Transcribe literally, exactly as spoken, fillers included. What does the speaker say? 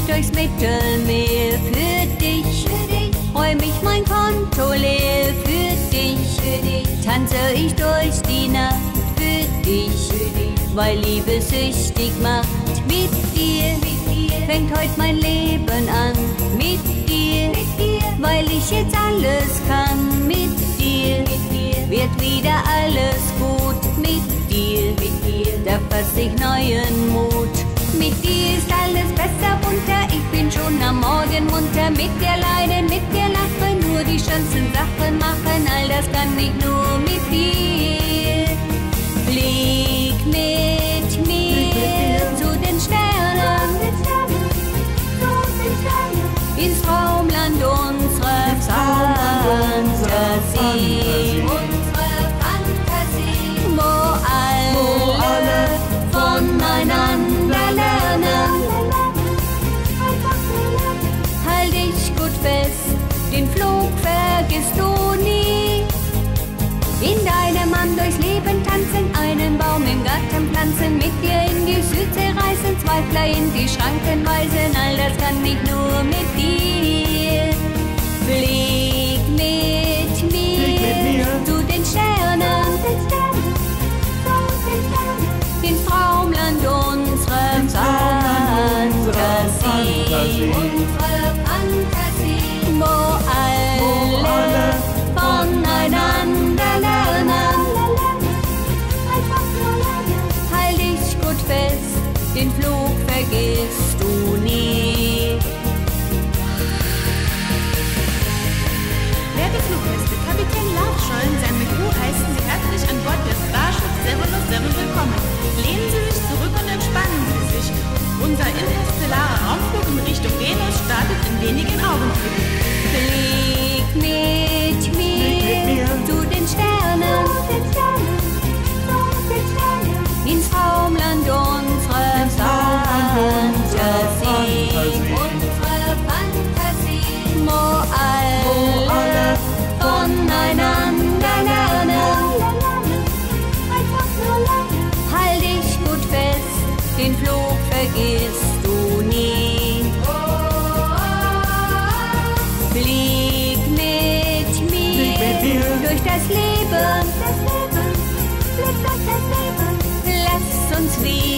durchs Mittelmeer für dich. Räum ich mein Konto leer für dich. Tanze ich durch die Nacht für dich, weil Liebe süchtig macht mit dir. Fängt heute mein Leben an mit dir, weil ich jetzt alles kann mit dir. Wird wieder alles gut mit dir, da fass ich neuen Mut. Mit dir ist alles besser bunter, ich bin schon am Morgen munter. Mit dir leiden, mit dir lachen, nur die schönsten Sachen machen. All das kann ich nur mit dir. Flieg mit mir zu den Sternen, ins Traumland unserer Fantasie. Wo alle voneinander lernen. Halt dich gut fest, den Flug vergisst du nie. In deinem Mann durchs Leben tanzen, einen Baum im Garten pflanzen, mit dir in die Südsee reisen, Zweifler in die Schranken weisen. All das kann ich nur mit dir. Flieg mit mir, Flieg mit mir zu den Sternen, ins Traumland unserer Fantasie. Unsere Fantasie, wo alle voneinander lernen. Halt dich gut fest, den Flug vergisst du nie. Werte Fluggäste, Kapitän Laufschollen, seine Crew heißen Sie herzlich an Bord des Starships seven oh seven willkommen. Lehnen Sie sich zurück und entspannen Sie sich. Unser interstellarer Raumflug in Richtung Venus startet in wenigen Augenblicken. Flieg mit mir zu den Sternen, ins Traumland unserer Fantasie. Unsere Fantasie, wo alle voneinander lernen. Halt dich gut fest, den Flug vergisst du nie. Flieg mit mir durch das Leben, lass uns wieder